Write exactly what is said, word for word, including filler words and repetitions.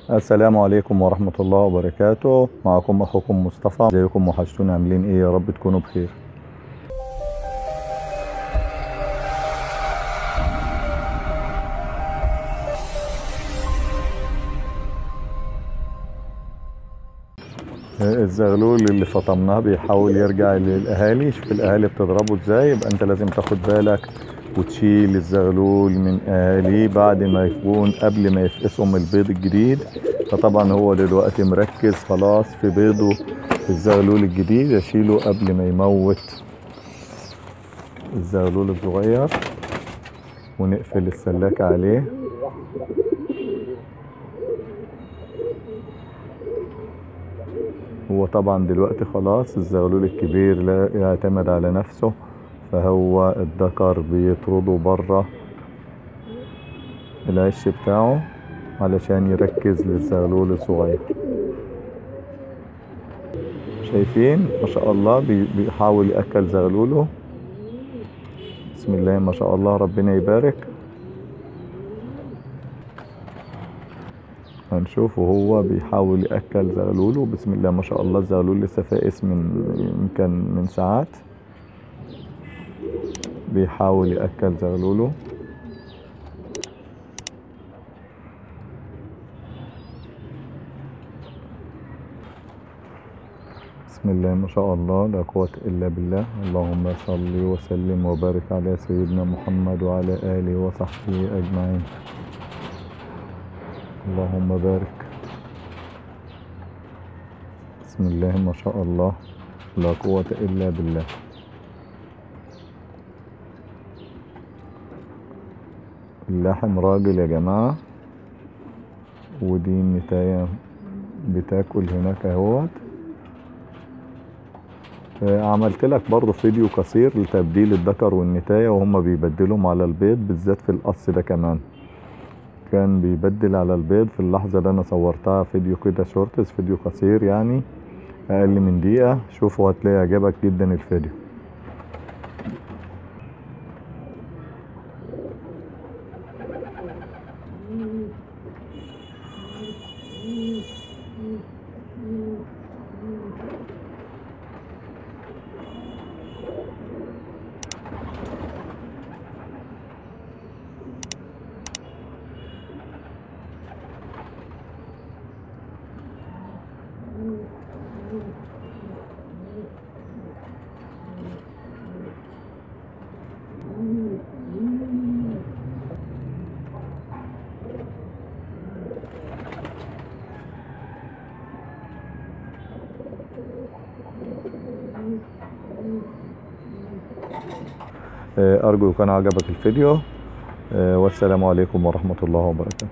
السلام عليكم ورحمة الله وبركاته. معكم أخوكم مصطفى. ازيكم؟ وحشتوني. عاملين ايه؟ يا رب تكونوا بخير. الزغلول اللي فطمناه بيحاول يرجع للأهالي. شوف الأهالي بتضربه ازاي. يبقى انت لازم تاخد بالك وتشيل الزغلول من أهاليه بعد ما يكون قبل ما يفقسوا من البيض الجديد. فطبعا هو دلوقتي مركز خلاص في بيضه، في الزغلول الجديد. اشيله قبل ما يموت الزغلول الصغير، ونقفل السلاكة عليه. هو طبعا دلوقتي خلاص الزغلول الكبير لا يعتمد على نفسه، فهو الذكر بيطرده بره العش بتاعه علشان يركز للزغلول الصغير. شايفين ما شاء الله بيحاول يأكل زغلوله. بسم الله ما شاء الله، ربنا يبارك. هنشوفه هو بيحاول يأكل زغلوله. بسم الله ما شاء الله. الزغلول لسه فائس من يمكن من ساعات، بيحاول يأكل زغلوله. بسم الله ما شاء الله، لا قوة إلا بالله. اللهم صل وسلم وبارك على سيدنا محمد وعلى آله وصحبه أجمعين. اللهم بارك. بسم الله ما شاء الله، لا قوة إلا بالله. اللحم راجل يا جماعة، ودي النتاية بتاكل هناك اهوت. عملت لك برضه فيديو قصير لتبديل الذكر والنتاية وهم بيبدلهم على البيض، بالذات في القص ده كمان كان بيبدل على البيض في اللحظة اللي انا صورتها. فيديو كده شورتس، فيديو قصير يعني اقل من دقيقة. شوفوا هتلاقي عجبك جدا الفيديو. أرجو يكون عجبك الفيديو، والسلام عليكم ورحمة الله وبركاته.